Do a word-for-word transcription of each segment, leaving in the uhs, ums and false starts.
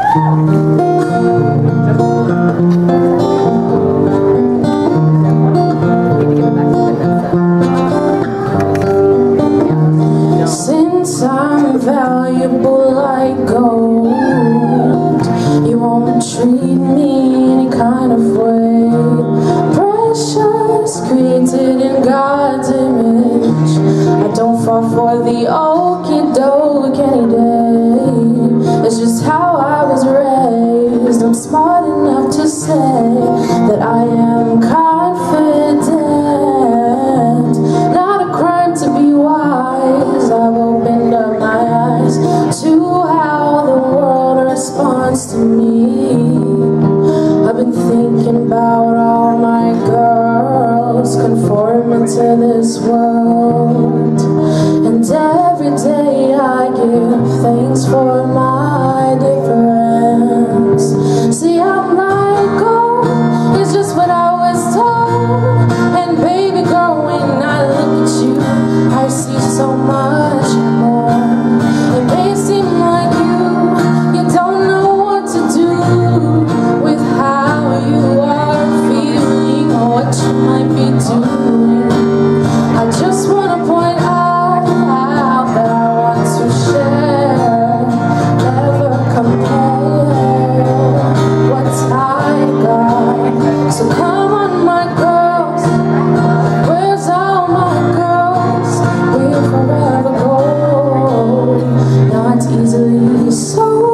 Since I'm valuable like gold, you won't treat me any kind of way. Precious, created in God's image, I don't fall for the okie doke any day. It's just how I was raised. I'm smart enough to say that I am confident. Not a crime to be wise. I've opened up my eyes to how the world responds to me. I've been thinking about all my girls conforming to this world, and every day I give thanks for my difference. See, I'm like gold, it's just what I was told. And baby girl, when I look at you, I see so much more. It may seem like you, you don't know what to do with how you are feeling or what you might be doing. I just want to point out that I want to share, never compare what I got. So come on, my girls, where's all my girls? We're forever gold, not easily sold.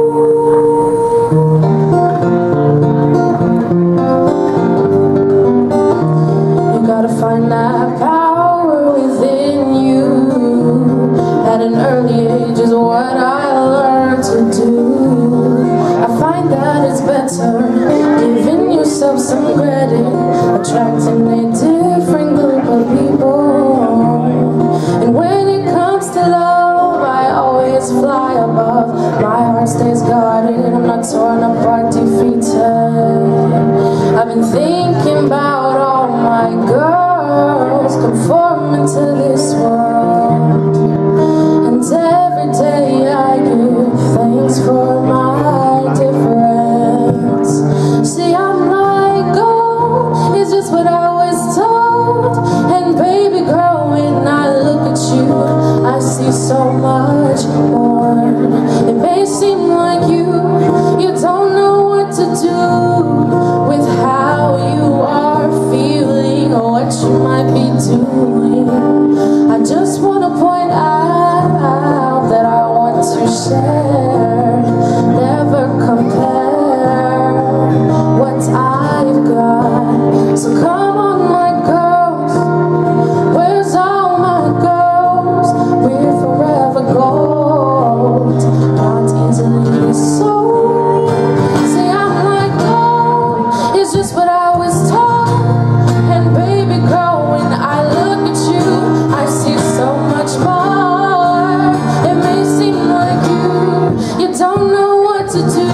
You gotta find that power within you. At an early age is what I learned to do. I find that it's better giving yourself some credit, attracting a different group of people. And when it comes to love, I always fly above. My heart stays guarded, I'm not torn apart, defeated. I've been thinking about all my girls conforming to this world, and every day I give thanks for my difference. See, I'm like gold, it's just what I was told. And baby girl, when I look at you, I see so much more. It may seem like you, you don't know what to do with how you are feeling or what you might be doing. I just want to point out that I want to share, never compare what I've got. So come on, my girls, where's all my girls? We're forever gold, not easily sold. See, I'm like gold, it's just what I was told. And baby girl, when I look at you, I see so much more. It may seem like you, you don't know what to do